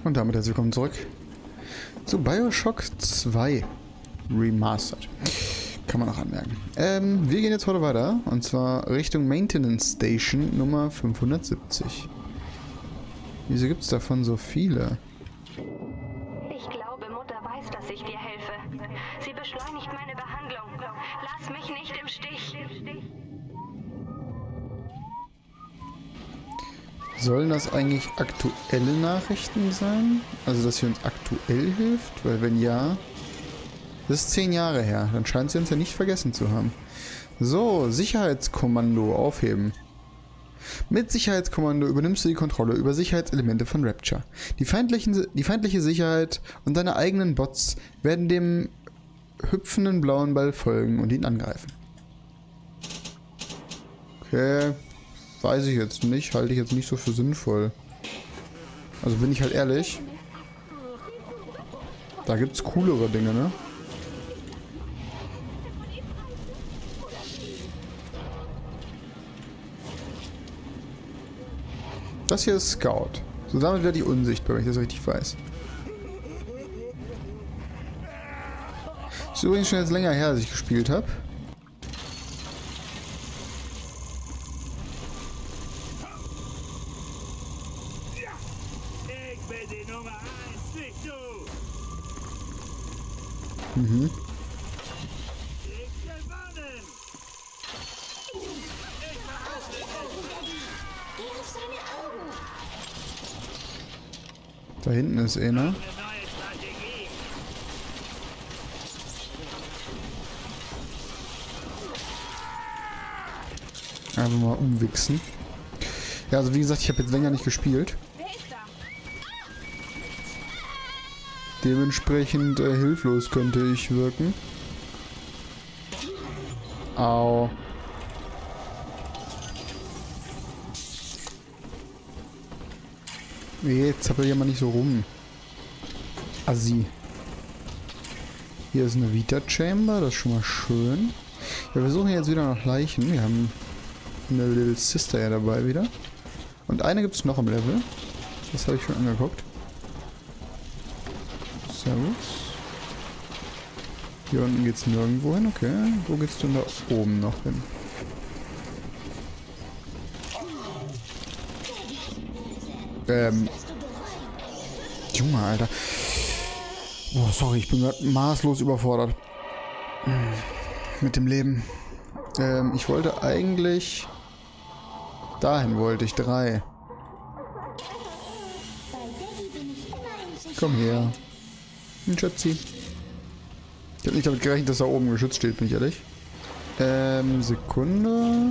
Und damit herzlich willkommen zurück zu Bioshock 2 Remastered. Kann man noch anmerken. Wir gehen jetzt heute weiter, und zwar Richtung Maintenance Station Nummer 570. Wieso gibt es davon so viele? Ich glaube, Mutter weiß, dass ich dir helfe. Sie beschleunigt meine Behandlung. Lass mich nicht im Stich. Sollen das eigentlich aktuelle Nachrichten sein? Also, dass sie uns aktuell hilft? Weil wenn ja, das ist 10 Jahre her. Dann scheint sie uns ja nicht vergessen zu haben. So, Sicherheitskommando aufheben. Mit Sicherheitskommando übernimmst du die Kontrolle über Sicherheitselemente von Rapture. Die feindliche Sicherheit und deine eigenen Bots werden dem hüpfenden blauen Ball folgen und ihn angreifen. Okay. Weiß ich jetzt nicht, halte ich jetzt nicht so für sinnvoll. Also bin ich halt ehrlich. Da gibt's coolere Dinge, ne? Das hier ist Scout. So, damit werde ich unsichtbar, wenn ich das richtig weiß. Ist übrigens schon jetzt länger her, als ich gespielt habe. Mhm. Da hinten ist einer. Einfach mal umwichsen. Ja, also wie gesagt, ich habe jetzt länger nicht gespielt. Dementsprechend hilflos könnte ich wirken. Au. Jetzt zappel hier mal nicht so rum. Assi. Hier ist eine Vita-Chamber, das ist schon mal schön. Ja, wir suchen jetzt wieder nach Leichen. Wir haben eine Little Sister ja dabei wieder. Und eine gibt es noch im Level. Das habe ich schon angeguckt. Servus. Hier unten geht's nirgendwo hin, okay. Wo geht's denn da oben noch hin? Junge, Alter. Oh, sorry, ich bin gerade maßlos überfordert. Mit dem Leben. Ich wollte eigentlich... Dahin wollte ich 3. Komm her. Ein Schatzi. Ich habe nicht damit gerechnet, dass da oben geschützt steht, bin ich ehrlich. Sekunde.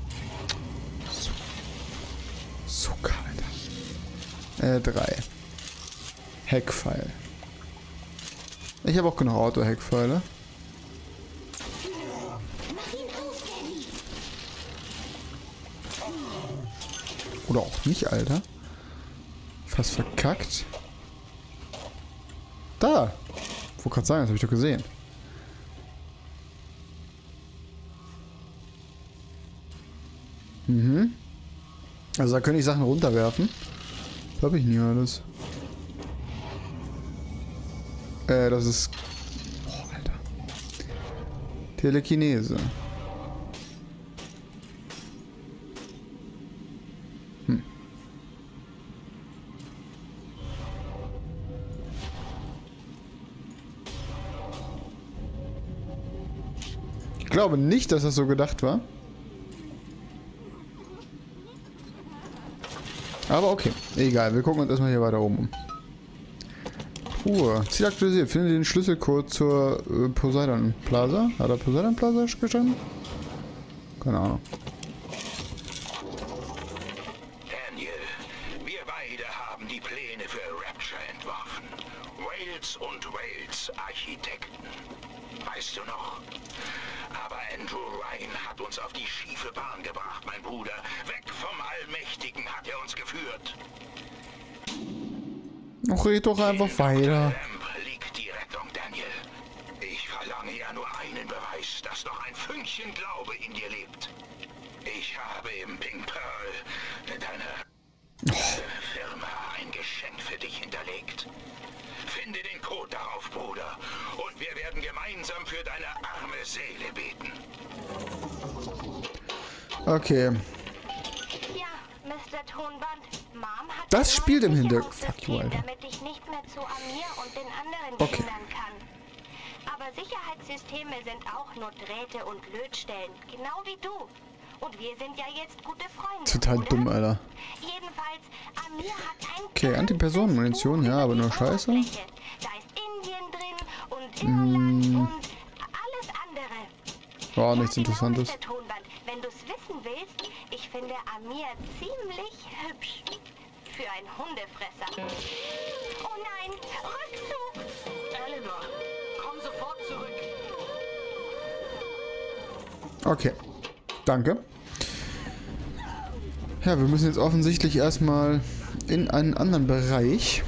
So kalt. 3. Heckpfeil. Ich habe auch genug Auto-Heckpfeile. Oder auch nicht, Alter. Fast verkackt. Da! Ich wollte gerade sagen, das habe ich doch gesehen. Mhm. Also da könnte ich Sachen runterwerfen. Das habe ich nie alles. Das ist... Oh, Alter. Telekinese. Ich glaube nicht, dass das so gedacht war. Aber okay, egal. Wir gucken uns erstmal hier weiter oben um. Truhe. Ziel aktualisiert. Finde den Schlüsselcode zur Poseidon Plaza. Hat er Poseidon Plaza gestanden? Keine Ahnung. Daniel, wir beide haben die Pläne für Rapture entworfen. Wales und Wales Architekten. Weißt du noch? Aber Andrew Ryan hat uns auf die schiefe Bahn gebracht, mein Bruder. Weg vom Allmächtigen hat er uns geführt. Ach, red doch einfach weiter. Liegt die Rettung, Daniel. Ich verlange ja nur einen Beweis, dass noch ein Fünkchen Glaube in dir lebt. Ich habe im Pink Pearl deiner Firma ein Geschenk für für dich hinterlegt. Finde den Code darauf, Bruder, und wir werden gemeinsam für deine arme Seele beten. Okay. Ja, Mr. Tonband. Mom hat Das spielt im Hintergrund. Fuck you, Alter. damit ich nicht mehr zu Amir und den anderen Okay. Kindern kann. Aber Sicherheitssysteme sind auch nur Drähte und Lötstellen, genau wie du. Und wir sind ja jetzt gute Freunde. Total oder? dumm, Alter. Jedenfalls, Amir hat ein Okay, Antipersonenmunition, ja, aber nur Scheiße. Da ist Indien drin und Irland und alles andere. War Ja, nichts genau, Interessantes. Mr. Tonband. Wenn du's wissen willst, ich finde Amir ziemlich hübsch. Für einen Hundefresser. Oh nein, Rückzug! Eleanor, komm sofort zurück. Okay. Danke. Ja, wir müssen jetzt offensichtlich erstmal in einen anderen Bereich.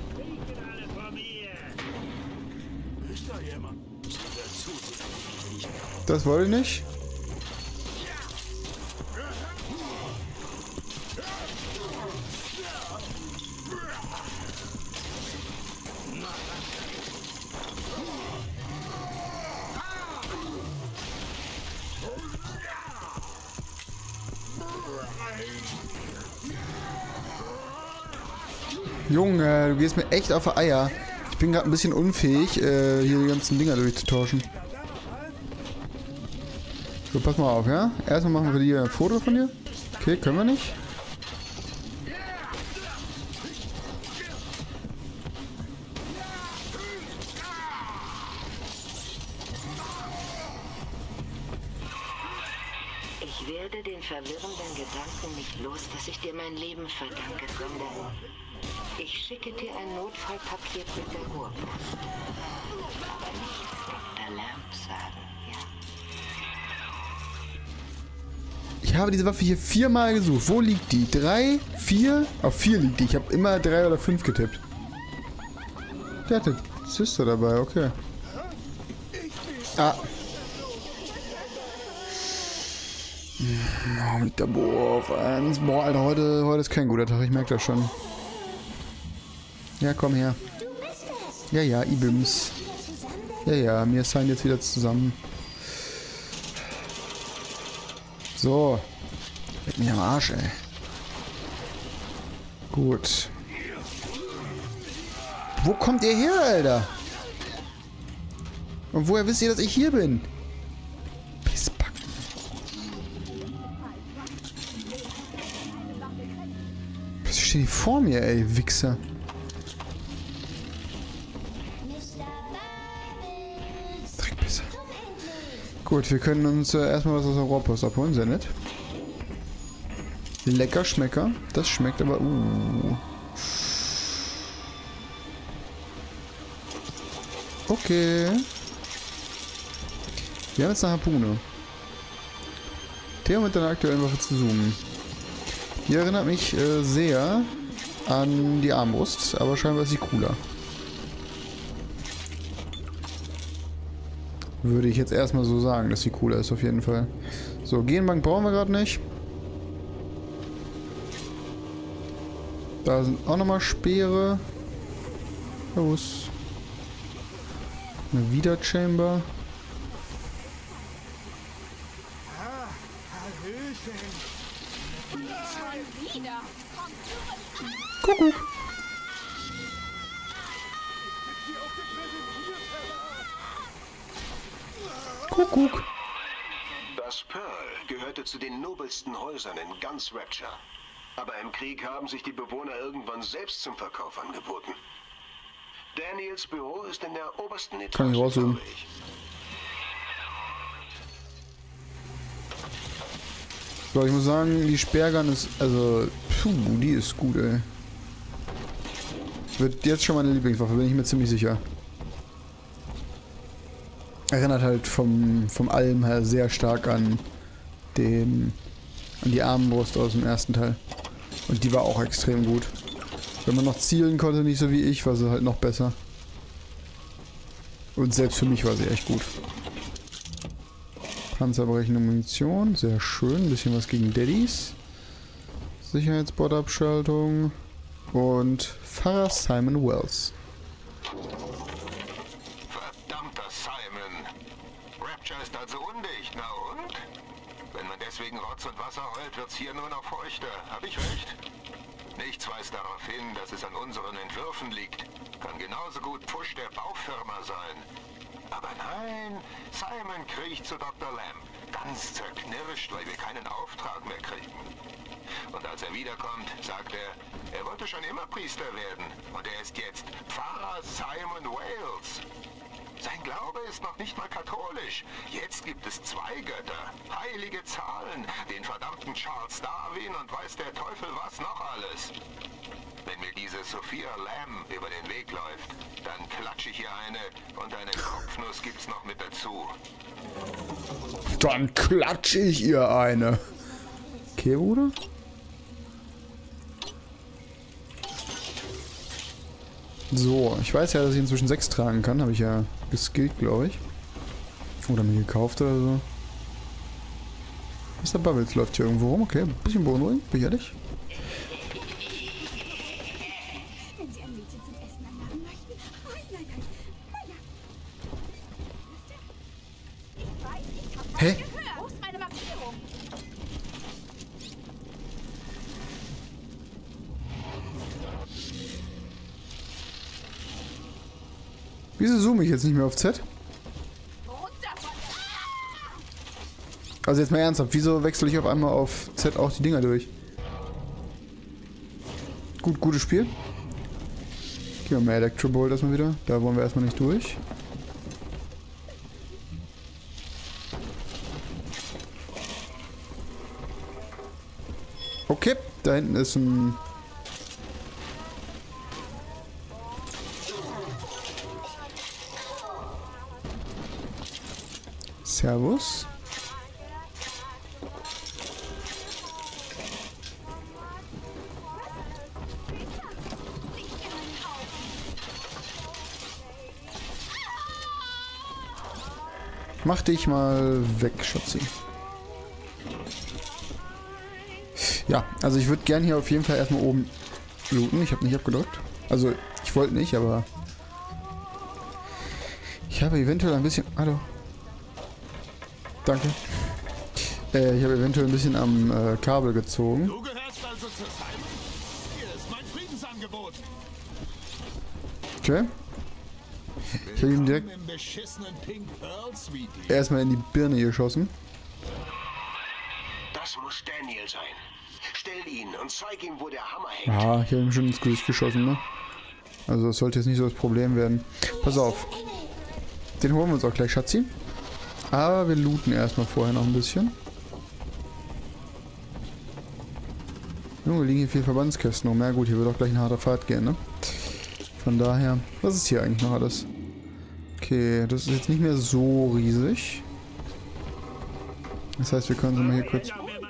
Das wollte ich nicht. Junge, du gehst mir echt auf die Eier. Ich bin gerade ein bisschen unfähig, hier die ganzen Dinger durchzutauschen. So, pass mal auf, ja? Erstmal machen wir dir ein Foto von dir. Okay, können wir nicht. Ich werde den verwirrenden Gedanken nicht los, dass ich dir mein Leben verdanke, sondern ich schicke dir ein Notfallpaket mit der Urpost. Aber nichts Dr. Lamb sagen, ja? Ich habe diese Waffe hier 4-mal gesucht. Wo liegt die? 3? 4? Auf 4 liegt die. Ich habe immer 3 oder 5 getippt. Der hatte Sister dabei, okay. Ah. Oh, mit der Bohr auf 1. Boah, Alter, heute ist kein guter Tag. Ich merke das schon. Ja, komm her. Ja, ja, Ibims. Ja, ja, wir sind jetzt wieder zusammen. So. Leck mich am Arsch, ey. Gut. Wo kommt ihr her, Alter? Und woher wisst ihr, dass ich hier bin? Pissbacken. Was stehen die vor mir, ey, Wichser? Dreckpisser. Gut, wir können uns erstmal was aus der Rohrpost abholen, sehr nett. Lecker Schmecker. Das schmeckt aber... Okay. Wir haben jetzt eine Harpune. Der mit deiner aktuellen Waffe zu zoomen. Die erinnert mich sehr an die Armbrust, aber scheinbar ist sie cooler. Würde ich jetzt erstmal so sagen, dass sie cooler ist auf jeden Fall. So, Genbank brauchen wir gerade nicht. Da sind auch nochmal Speere. Los. Eine Wiederchamber. Kuckuck. Kuckuck. Das Pearl gehörte zu den nobelsten Häusern in ganz Rapture. Aber im Krieg haben sich die Bewohner irgendwann selbst zum Verkauf angeboten. Daniels Büro ist in der obersten Etage. Kann ich rauszoomen. glaube ich. So, ich muss sagen, die Sperrgun ist, also, die ist gut, ey. Wird jetzt schon meine Lieblingswaffe, bin ich mir ziemlich sicher. Erinnert halt vom Allem her sehr stark an die Armbrust aus dem ersten Teil. Und die war auch extrem gut. Wenn man noch zielen konnte, nicht so wie ich, war sie halt noch besser. Und selbst für mich war sie echt gut. Panzerbrechende Munition, sehr schön. Ein bisschen was gegen Daddys. Sicherheitsbordabschaltung. und Pfarrer Simon Wells. Verdammter Simon. Rapture ist also undicht, na und? Wenn man deswegen Rotz und Wasser heult, wird's hier nur noch feuchter. Hab ich recht? Nichts weist darauf hin, dass es an unseren Entwürfen liegt. Kann genauso gut Pfusch der Baufirma sein. Aber nein, Simon kriecht zu Dr. Lamb. Ganz zerknirscht, weil wir keinen Auftrag mehr kriegen. Und als er wiederkommt, sagt er wollte schon immer Priester werden. Und er ist jetzt Pfarrer Simon Wells. Sein Glaube ist noch nicht mal katholisch. Jetzt gibt es 2 Götter, heilige Zahlen, den verdammten Charles Darwin und weiß der Teufel was noch alles. Wenn mir diese Sophia Lamb über den Weg läuft, dann klatsche ich ihr eine und eine Kopfnuss gibt's noch mit dazu. Dann klatsche ich ihr eine. Okay, Bruder? So, ich weiß ja, dass ich inzwischen 6 tragen kann. Habe ich ja geskillt, glaube ich. Oder mir gekauft oder so. Mr. Bubbles läuft hier irgendwo rum. Okay, ein bisschen beunruhigend, bin ich ehrlich. Wenn Sie ein Mädchen zum Essen einladen möchten. Nein. Ich weiß, ich hab was Hä? gehört. Wo ist meine Markierung? Wieso zoome ich jetzt nicht mehr auf Z? Also jetzt mal ernsthaft, wieso wechsle ich auf einmal auf Z auch die Dinger durch? Gut, gutes Spiel. Gehen wir mal Electrobolt erstmal wieder. Da wollen wir erstmal nicht durch. Okay, da hinten ist ein... Servus. Mach dich mal weg, Schatzi. Ja, also ich würde gern hier auf jeden Fall erstmal oben looten. Ich habe nicht abgedrückt. Also, ich wollte nicht, aber... Ich habe eventuell ein bisschen... Hallo. Danke. Ich habe eventuell ein bisschen am Kabel gezogen. Du gehörst also zu Simon? Hier ist mein Friedensangebot. Okay. Ich habe ihm direkt Im beschissenen Pink Pearl Suite. erstmal in die Birne geschossen. Das muss Daniel sein. Stell ihn und zeig ihm, wo der Hammer hängt. Ja, ich habe ihm schon ins Gesicht geschossen, ne? Also das sollte jetzt nicht so das Problem werden. Pass auf. Den holen wir uns auch gleich, Schatzi. Aber wir looten erstmal vorher noch ein bisschen. Junge, liegen hier 4 Verbandskästen rum. Ja gut, hier wird auch gleich eine harte Fahrt gehen, ne? Von daher, was ist hier eigentlich noch alles? Okay, das ist jetzt nicht mehr so riesig. Das heißt, wir können sie mal hier kurz... Ich warne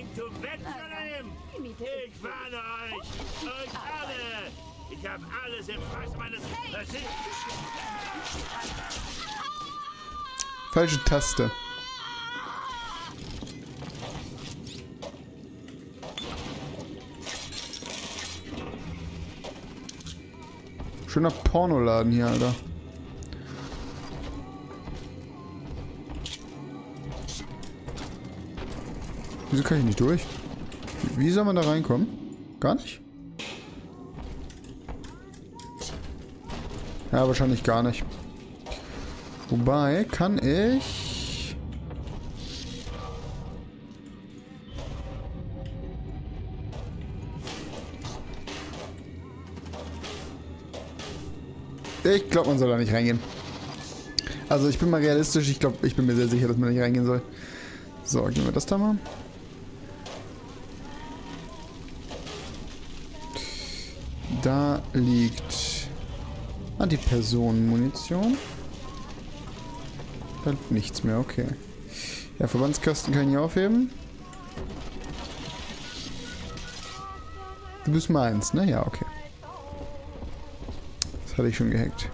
euch alle! Ich habe alles im Fass meines... Falsche Taste. Schöner Pornoladen hier, Alter. Wieso kann ich nicht durch? Wie soll man da reinkommen? Gar nicht? Ja, wahrscheinlich gar nicht. Wobei, kann ich... Ich glaube, man soll da nicht reingehen. Also ich bin mal realistisch, ich glaube, ich bin mir sehr sicher, dass man nicht reingehen soll. So, gehen wir das da mal. Da liegt Antipersonenmunition. Da liegt nichts mehr, okay. Ja, Verbandskasten kann ich nicht aufheben. Du bist meins, ne? Ja, okay. Das hatte ich schon gehackt.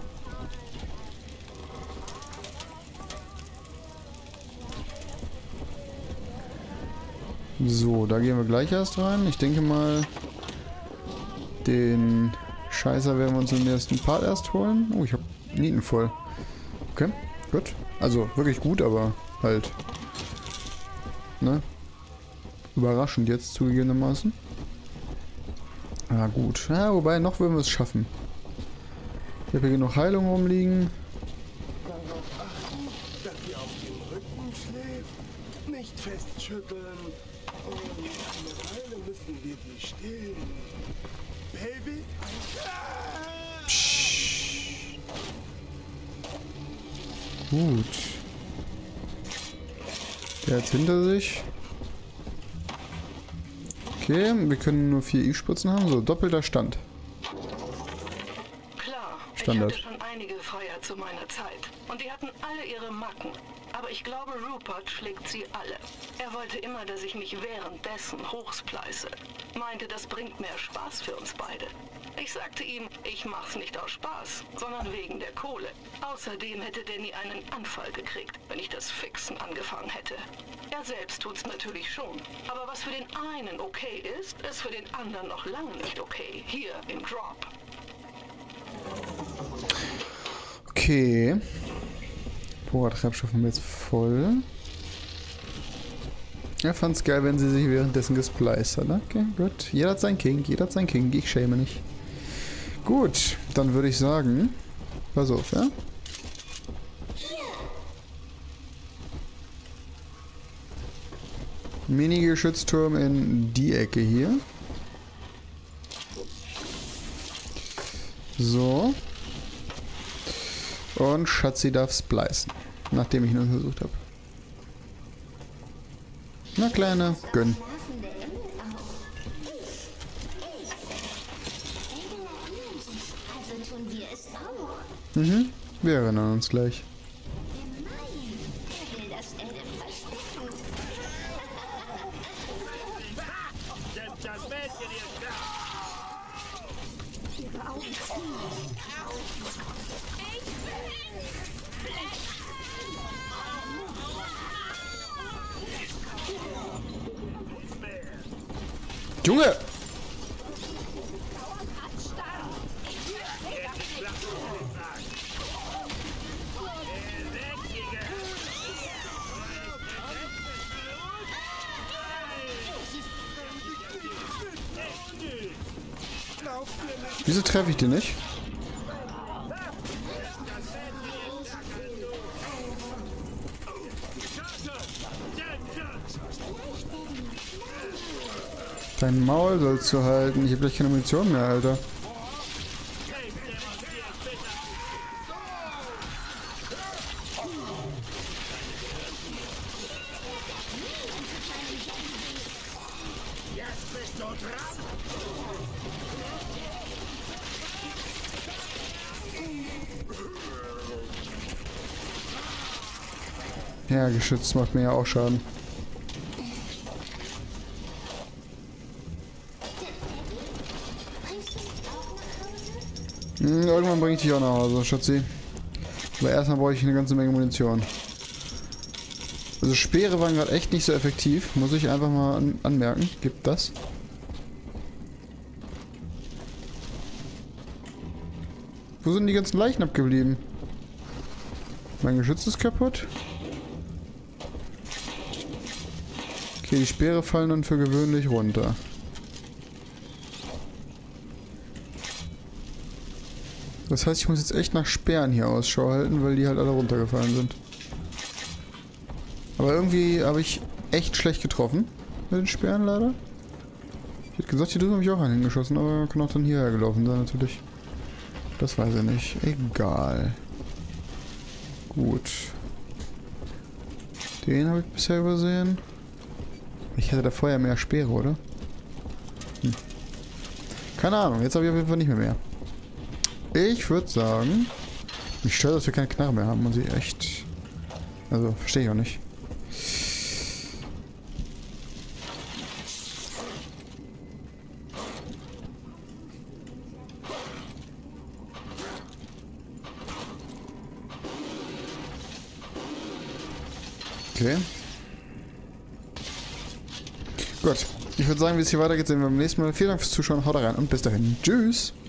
So, da gehen wir gleich erst rein. Ich denke mal... Den Scheißer werden wir uns im ersten Part erst holen. Oh, ich habe Nieten voll. Okay, gut. Also wirklich gut, aber halt... Ne? Überraschend jetzt zugegebenermaßen. Ah, gut. Ja, wobei, noch würden wir es schaffen. Ich habe hier genug Heilung rumliegen. Darauf achten, dass sie auf dem Rücken schläft. Nicht festschütteln. Und eine Weile müssen wir sie stillen. Baby? Psst. Gut. Der hat hinter sich. Okay, wir können nur 4 I-Spritzen haben. So, doppelter Stand. Klar, Standard. ich hatte schon einige Feuer zu meiner Zeit. Und die hatten alle ihre Macken. Aber ich glaube, Rupert schlägt sie alle. Er wollte immer, dass ich mich währenddessen hochspleiße. Meinte, das bringt mehr Spaß für uns beide. Ich sagte ihm, ich mach's nicht aus Spaß, sondern wegen der Kohle. Außerdem hätte Danny einen Anfall gekriegt, wenn ich das Fixen angefangen hätte. Er selbst tut's natürlich schon. Aber was für den einen okay ist für den anderen noch lange nicht okay. Hier im Drop. Okay. Vorrat-Treibstoff haben wir jetzt voll. Er fand's geil, wenn sie sich währenddessen gespliced hat. Okay, gut. Jeder hat sein King, jeder hat sein King. Ich schäme nicht. Gut, dann würde ich sagen... Pass auf, ja? Mini-Geschützturm in die Ecke hier. So. Und Schatzi darf splicen, nachdem ich ihn untersucht habe. Na Kleine, gönn. Mhm, wir erinnern uns gleich. Junge! Wieso treffe ich den nicht? Dein Maul sollst du halten. Ich habe gleich keine Munition mehr, Alter. Ja, Geschütz macht mir ja auch Schaden. Irgendwann bringe ich dich auch nach Hause, Schatzi. Aber erstmal brauche ich eine ganze Menge Munition. Also Speere waren gerade echt nicht so effektiv. Muss ich einfach mal anmerken. Gibt das. Wo sind die ganzen Leichen abgeblieben? Mein Geschütz ist kaputt. Okay, die Speere fallen dann für gewöhnlich runter. Das heißt, ich muss jetzt echt nach Speeren hier Ausschau halten, weil die halt alle runtergefallen sind. Aber irgendwie habe ich echt schlecht getroffen mit den Speeren leider. Ich hätte gesagt, hier drüben habe ich auch einen hingeschossen, aber kann auch dann hierher gelaufen sein natürlich. Das weiß ich nicht. Egal. Gut. Den habe ich bisher übersehen. Ich hatte da vorher mehr Speere, oder? Hm. Keine Ahnung, jetzt habe ich auf jeden Fall nicht mehr. Ich würde sagen, mich stört, dass wir keine Knarre mehr haben und sie echt... Also, verstehe ich auch nicht. Okay. Gut, Ich würde sagen, wie es hier weitergeht, sehen wir beim nächsten Mal. Vielen Dank fürs Zuschauen, haut rein und bis dahin. Tschüss!